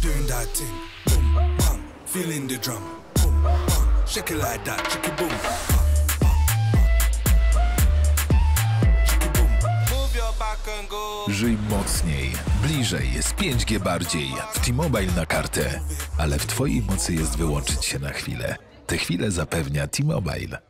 doing that thing. Boom, bang, feeling the drum. Boom, bang, shake it like that, shake it boom. Żyj mocniej, bliżej, z 5G bardziej, w T-Mobile na kartę. Ale w twojej mocy jest wyłączyć się na chwilę. Te chwile zapewnia T-Mobile.